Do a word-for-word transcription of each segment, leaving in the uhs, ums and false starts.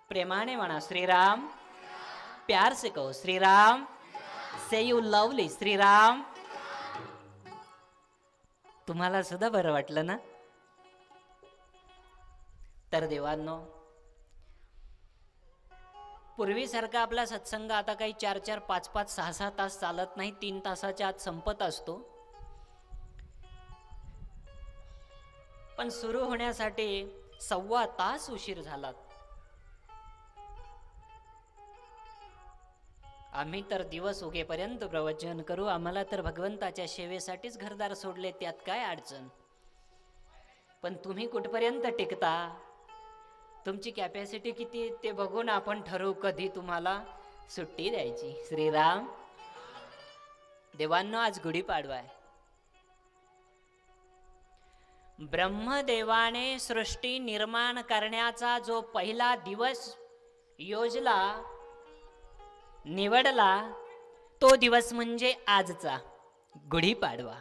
प्रेमाने म्हणा श्रीराम, प्यार से कहो Shriram, say you lovely Shriram. तुम्हाला सुद्धा बरं वाटलं ना? तर देवांनो, पूर्वीसारखा आपला सत्संग आता काही चार चार पाच पाच सहा सहा तास चालत नाही, तीन तासाच्या आत संपत असतो. पण सुरू होण्यासाठी सव्वा तास उशीर झाला. आम्ही तर दिवस उगेपर्यंत प्रवचन करू, आम्हाला तर भगवंताच्या सेवेसाठीच घरदार सोडले, त्यात काय अडचण. पण तुम्ही कुठपर्यंत टिकता, तुमची कॅपॅसिटी किती ते बघून आपण ठरवू कधी तुम्हाला सुट्टी द्यायची. श्रीराम. देवांनो, आज गुढीपाडवा आहे. ब्रह्मदेवाने सृष्टी निर्माण करण्याचा जो पहिला दिवस योजला, निवडला, तो दिवस म्हणजे आजचा गुढीपाडवा.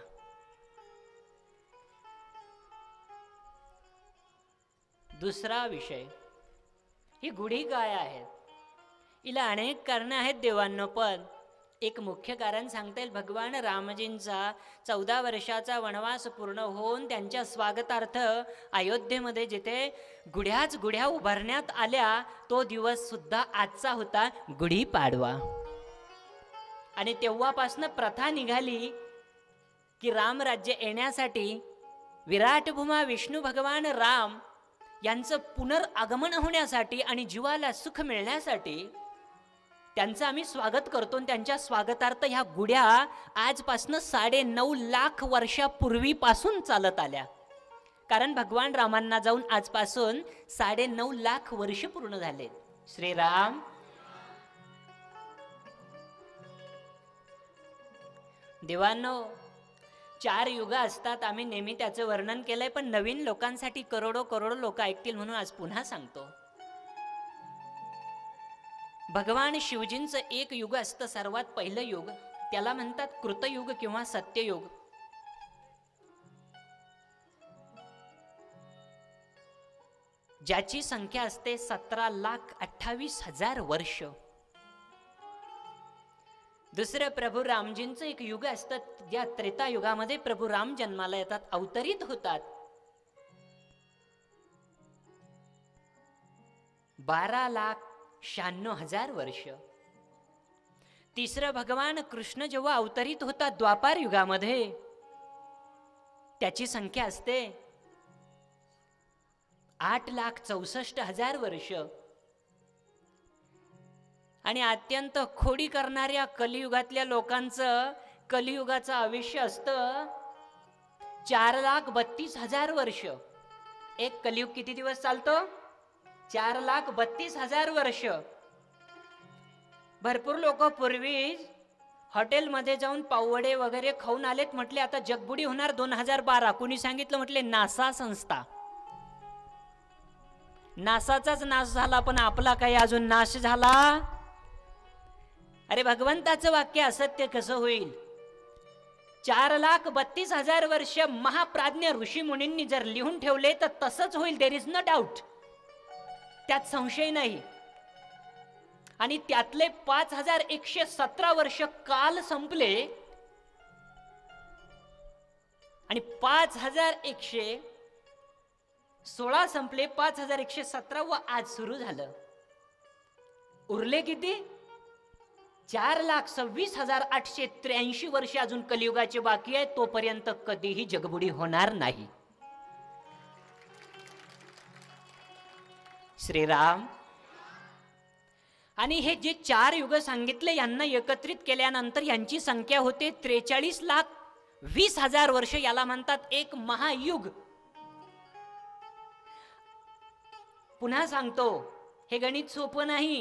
दुसरा विषय, ही गुढी काय आहेत? हिला अनेक कारणं आहेत देवांनो, पण एक मुख्य कारण सांगता येईल. भगवान रामजींचा चौदा वर्षाचा वनवास पूर्ण होऊन त्यांच्या स्वागतार्थ अयोध्येमध्ये जिथे गुढ्याच गुढ्या उभारण्यात आल्या, तो दिवस सुद्धा आजचा होता गुढीपाडवा. आणि तेव्हापासून प्रथा निघाली की रामराज्य येण्यासाठी विराटभूमा विष्णू भगवान राम यांचं पुनर्आगमन होण्यासाठी आणि जीवाला सुख मिळण्यासाठी त्यांचं आम्ही स्वागत करतो. आणि त्यांच्या स्वागतार्थ ह्या गुढ्या आजपासून साडे नऊ लाख वर्षापूर्वीपासून चालत आल्या. कारण भगवान रामांना जाऊन आजपासून साडे नऊ लाख वर्ष पूर्ण झाले. श्रीराम. देवांनो, चार युग असतात, आम्ही नेहमी त्याचं वर्णन केलंय, पण नवीन लोकांसाठी करोडो करोडो लोक ऐकतील म्हणून आज पुन्हा सांगतो. भगवान शिवजींचं एक युग असतं, सर्वात पहिलं युग, त्याला म्हणतात कृतयुग किंवा सत्ययुग. ज्याची संख्या असते सतरा लाख अठ्ठावीस हजार वर्ष. दुसरं प्रभू रामजींचं एक युग असतं, ज्या त्रेतायुगामध्ये प्रभू राम जन्माला येतात, अवतरित होतात. बारा लाख शहाण्णव हजार वर्ष. तिसरं भगवान कृष्ण जेव्हा अवतरित होतात द्वापार युगामध्ये, त्याची संख्या असते आठ लाख चौसष्ट हजार वर्ष. आणि अत्यंत खोडी करणाऱ्या कलियुगातल्या लोकांचं कलियुगाचं आयुष्य असतं चार लाख बत्तीस हजार वर्ष. एक कलियुग किती दिवस चालतो? चार लाख बत्तीस हजार वर्ष. भरपूर लोक पूर्वी हॉटेलमध्ये जाऊन पाववडे वगैरे खाऊन आलेत, म्हटले आता जगबुडी होणार दोन हजार बारा. कुणी सांगितलं? म्हटले नासा संस्था. नासाचाच नाश झाला, पण आपला काही अजून नाश झाला? अरे भगवंताचं वाक्य असत्य कसं होईल? चार लाख बत्तीस हजार वर्ष महाप्राज्ञ ऋषी मुनींनी जर लिहून ठेवले तर तसंच होईल. देर इज नो डाऊट, त्यात संशय नाही. आणि त्यातले पाच हजार एकशे सतरा वर्ष काल संपले आणि पाच हजार एकशे सोळा संपले, पाच हजार एकशे सतरा व आज सुरू झालं. उरले किती? चार लाख सव्वीस हजार आठशे त्र्याऐंशी वर्ष अजून कलियुगाचे बाकी आहे. तोपर्यंत कधीही जगबुडी होणार नाही. श्रीराम. आणि हे जे चार युग सांगितले यांना एकत्रित केल्यानंतर यांची संख्या होते त्रेचाळीस लाख वीस हजार वर्ष. याला म्हणतात एक महायुग. पुन्हा सांगतो, हे गणित सोपं नाही,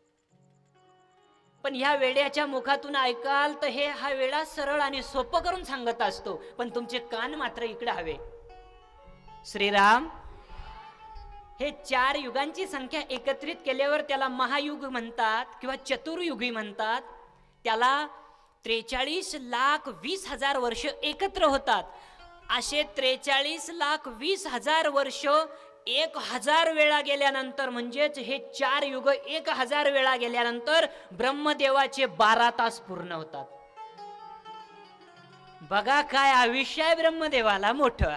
पण ह्या वेड्याच्या मुखातून ऐकाल तर हे हा वेळा सरळ आणि सोपं करून सांगत असतो, पण तुमचे कान मात्र इकडे हवे. श्रीराम. हे चार युगांची संख्या एकत्रित केल्यावर त्याला महायुग म्हणतात किंवा चतुर्युगी म्हणतात. त्याला त्रेचाळीस लाख वीस हजार वर्ष एकत्र होतात. असे त्रेचाळीस लाख वीस हजार वर्ष एक हजार वेळा गेल्यानंतर, म्हणजेच हे चार युग एक हजार वेळा गेल्यानंतर ब्रह्मदेवाचे बारा तास पूर्ण होतात. बघा काय आयुष्य आहे ब्रह्मदेवाला मोठं.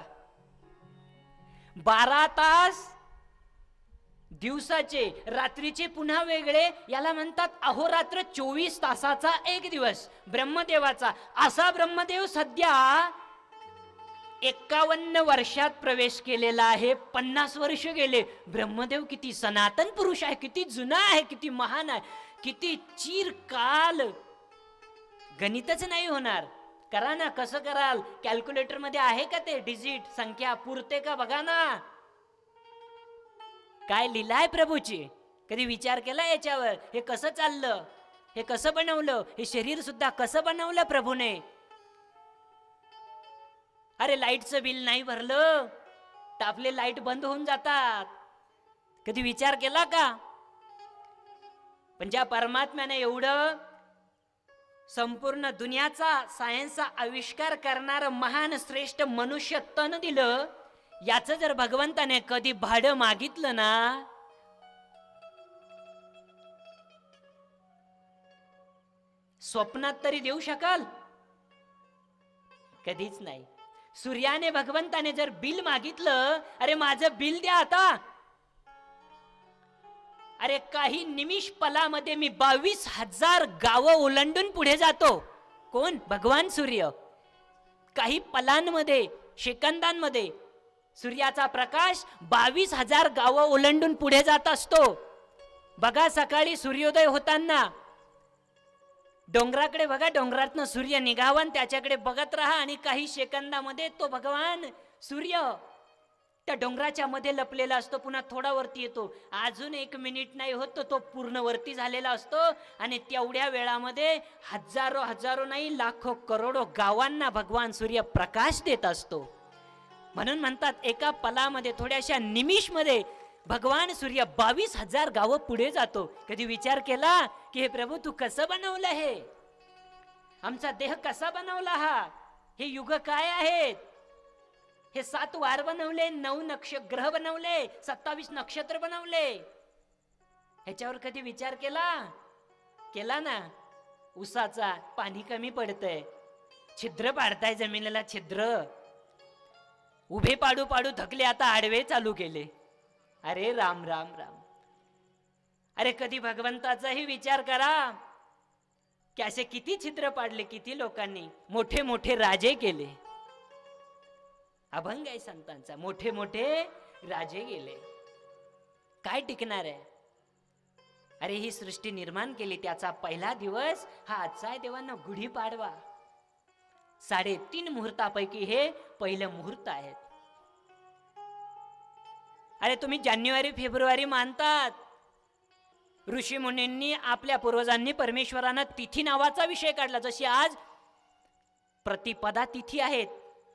बारा तास दिवसाचे, रात्रीचे पुन्हा वेगळे, याला म्हणतात अहोरात्र. चोवीस तासाचा एक दिवस ब्रह्मदेवाचा. असा ब्रह्मदेव सध्या एक्कावन्न वर्षात प्रवेश केलेला आहे. पन्नास वर्ष गेले. ब्रह्मदेव किती सनातन पुरुष आहे, किती जुना आहे, किती महान आहे, किती चिरकाल. गणितच नाही होणार. करा ना, कसं कराल? कॅल्क्युलेटर मध्ये आहे का ते डिजिट, संख्या पुरते का बघा ना. काय लिहिलाय प्रभूची, कधी विचार केला याच्यावर? हे कसं चाललं, हे कसं बनवलं, हे शरीर सुद्धा कसं बनवलं प्रभूने? अरे लाईटचं बिल नाही भरलं तर आपले लाईट बंद होऊन जातात. कधी विचार केला का? पण ज्या परमात्म्याने एवढं संपूर्ण दुनियाचा सायन्सचा आविष्कार करणारं महान श्रेष्ठ मनुष्य तन दिलं, याचं जर भगवंताने कधी भाडं मागितलं ना, स्वप्नात तरी देऊ शकाल? कधीच नाही. सूर्याने भगवंताने जर बिल मागितलं, अरे माझं बिल द्या आता, अरे काही निमिष पलामध्ये मी बावीस हजार गावं ओलांडून पुढे जातो. कोण? भगवान सूर्य. काही पलांमध्ये, सेकंदांमध्ये सूर्याचा प्रकाश बावीस हजार गावं ओलांडून पुढे जात असतो. बघा सकाळी सूर्योदय होताना डोंगराकडे बघा, डोंगरातनं सूर्य निघावा आणि त्याच्याकडे बघत राहा, आणि काही सेकंदामध्ये तो भगवान सूर्य त्या डोंगराच्या मध्ये लपलेला असतो. पुन्हा थोडा वरती येतो. अजून एक मिनिट नाही होत तो पूर्ण वरती झालेला असतो. आणि तेवढ्या वेळामध्ये हजारो हजारो नाही लाखो करोडो गावांना भगवान सूर्य प्रकाश देत असतो. म्हणून म्हणतात एका पलामध्ये, थोड्याशा निमिष मध्ये भगवान सूर्य बावीस हजार गावं पुढे जातो. कधी विचार केला की हे प्रभू तू कसं बनवलं, हे आमचा देह कसा बनवला, हा हे युग काय आहेत, हे सात वार बनवले, नऊ नक्षत्र ग्रह बनवले, सत्तावीस नक्षत्र बनवले, ह्याच्यावर कधी विचार केला? केला ना. उसाचा पाणी कमी पडतंय, छिद्र पाडताय जमिनीला, छिद्र उभे पाडू पाडू थकले, आता आडवे चालू केले. अरे राम राम राम. अरे कधी भगवंताचाही विचार करा की असे किती छिद्र पाडले, किती लोकांनी मोठे मोठे राजे केले. अभंग आहे संतांचा, मोठे मोठे राजे गेले. काय टिकणार आहे? अरे ही सृष्टी निर्माण केली त्याचा पहिला दिवस हा आजचा आहे देवांना, गुढीपाडवा. साडेतीन मुहूर्तापैकी हे पहिलं मुहूर्त आहेत. अरे तुम्ही जानेवारी फेब्रुवारी मानतात. ऋषी मुनींनी, आपल्या पूर्वजांनी परमेश्वरानं तिथी नावाचा विषय काढला. जशी आज प्रतिपदा तिथी आहेत,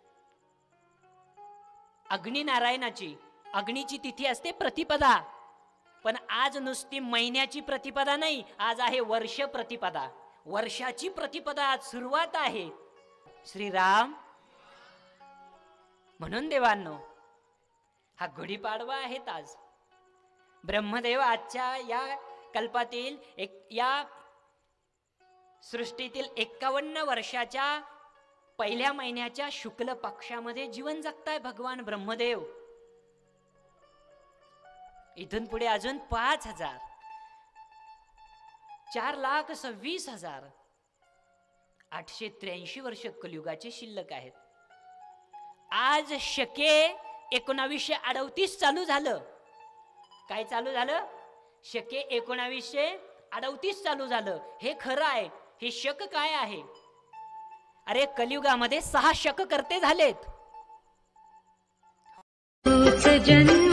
अग्निनारायणाची अग्नीची तिथी असते प्रतिपदा. पण आज नुसती महिन्याची प्रतिपदा नाही, आज आहे वर्ष प्रतिपदा, वर्षाची प्रतिपदा आज सुरुवात आहे. श्रीराम. म्हणून देवांनो हा गुढीपाडवा आहेत आज. ब्रह्मदेव आजच्या या कल्पातील एक, या सृष्टीतील एक्कावन्न वर्षाच्या पहिल्या महिन्याच्या शुक्ल पक्षामध्ये जीवन जगताय भगवान ब्रह्मदेव. इथून पुढे अजून पाच हजार चार लाख सव्वीस हजार आठशे त्र्याऐंशी वर्ष कलियुगाचे शिल्लक आहेत. आज शके एकोणावीसशे अडतीस चालू झालं. काय चालू झालं? शके एकोणावीसशे अडतीस चालू झालं. हे खरं आहे. हे शक काय आहे? अरे कलियुगामध्ये सहा शक करते झालेत.